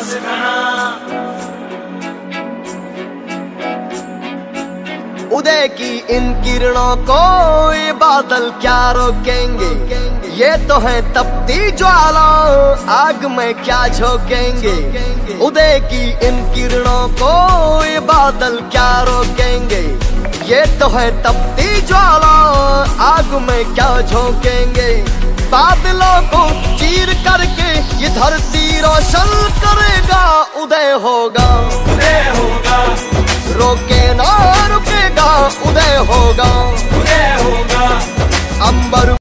सांस घना। उदय की इन किरणों को ये बादल क्या रोकेंगे, ये तो है तपती ज्वाला, आग में क्या झोंकेंगे। उदय की इन किरणों को ये बादल क्या रोकेंगे, ये तो है तपती ज्वाला, आग में क्या झोंकेंगे। बादलों को चीर करके ये धरती रोशन करेगा, उदय होगा, उदय होगा, रोके ना रुकेगा, उदय होगा, उदय होगा। अंबर